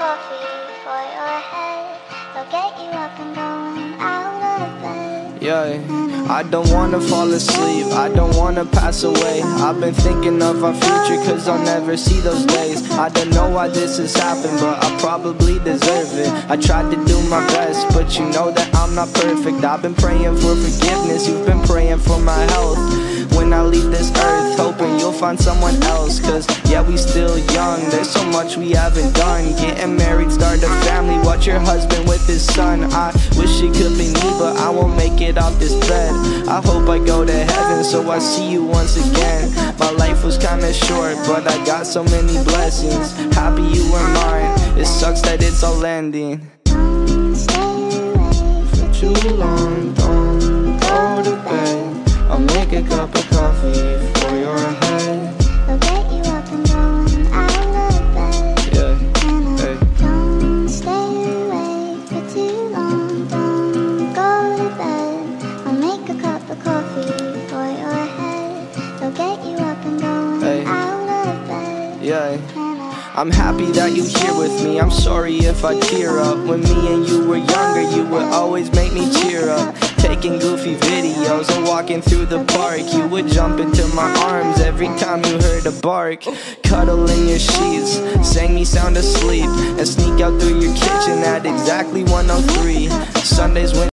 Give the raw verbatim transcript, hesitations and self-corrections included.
coffee for your head. They'll get you up and going out of bed. Yeah, I don't wanna fall asleep, I don't wanna pass away. I've been thinking of our future cause I'll never see those days. I don't know why this has happened, but I probably deserve it. I tried to do my best, but you know that I'm not perfect. I've been praying for forgiveness, you've been praying for my health. When I leave this earth, hoping you'll find someone else. Cause yeah, we still young, there's so much we haven't done. Getting married, start a family, watch your husband with his son. I wish it could be me, but I won't make it off this bed. I hope I go to heaven, so I see you once again. My life was kinda short, but I got so many blessings. Happy you were mine, it sucks that it's all ending. Don't stay awake For too long, don't go to bed. I'll make a cup of coffee for your head. They'll get you up and going out of bed. Yeah, And I hey. don't stay awake for too long. Don't go to bed. I'll make a cup of coffee for your head. They'll get you up and going Hey. out of bed. Yeah. And I I'm happy that you here with me, I'm sorry if I tear up. When me and you were younger, you would always make me cheer up. Taking goofy videos and walking through the park, you would jump into my arms every time you heard a bark. Cuddle in your sheets, sang me sound asleep, and sneak out through your kitchen at exactly one oh three. Sundays when